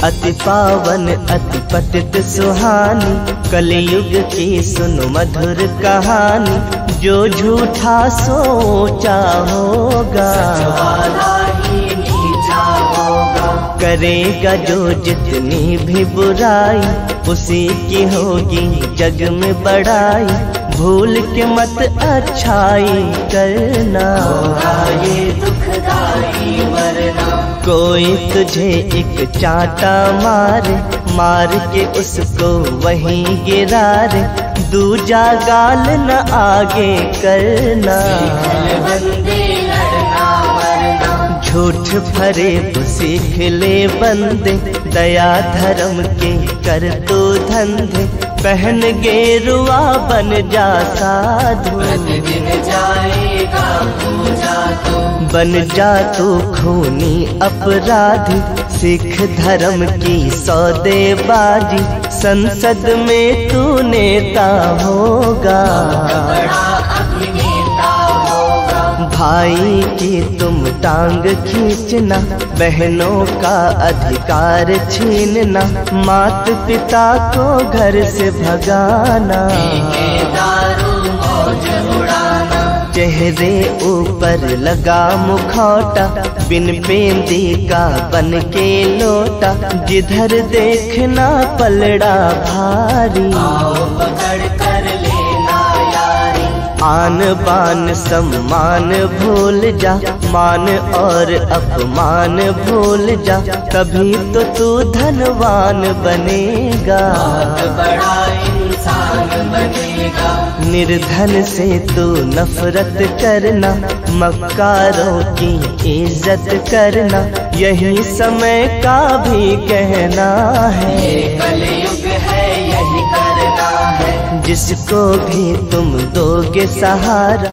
अति पावन अति पतित सुहानी, कलयुग की सुनो मधुर कहानी। जो झूठा सोचा होगा करेगा जो जितनी भी बुराई, उसी की होगी जग में बड़ाई। भूल के मत अच्छाई करना, ये दुखदाई वरना। कोई तुझे एक चांटा मारे, मार के उसको वहीं गिरा रे। दूजा गाल न आगे करना, झूठ फरेब सीख ले बंदे। दया धर्म के कर तो धंधे, पहन गेरुआ बन जा साधु। जाएगा पूजा तो बन जा तू खूनी अपराधी। सिख धर्म की सौदेबाजी, संसद में तू नेता होगा। भाई की तुम टांग खींचना, बहनों का अधिकार छीनना। मात पिता को घर से भगाना, चेहरे ऊपर लगा मुखौटा। बिन पेंदी का बन के लोटा, जिधर देखना पलड़ा भारी। आन बान सम्मान भूल जा, मान और अपमान भूल जा। तभी तो तू धनवान बनेगा, बड़ा इंसान बनेगा। निर्धन से तू नफरत करना, मक्कारों की इज्जत करना। यही समय का भी कहना है, कलयुग है यही करना है। जिसको भी तुम दोगे सहारा,